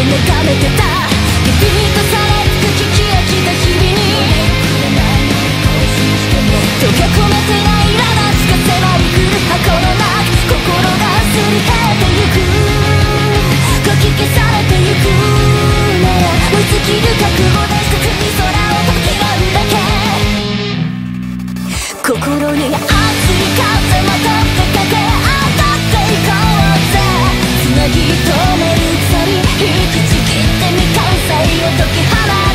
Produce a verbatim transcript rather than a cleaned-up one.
眺めてたリピートされつく聞き飽きた日々に溶け込めてない苛立ちが迫り来る箱の中心がすり減ってゆくかき消されてゆくなら追い尽きる覚悟で低くに空を飛び合うだけ心に熱い風まとってかけ当たっていこうぜつなぎ止める鎖引きちぎって未完成を解き放つ